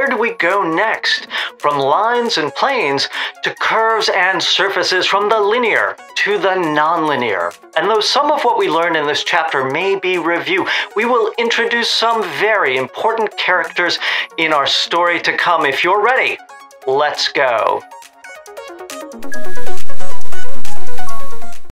where do we go next? From lines and planes to curves and surfaces, from the linear to the nonlinear. And though some of what we learn in this chapter may be review, we will introduce some very important characters in our story to come. If you're ready, let's go.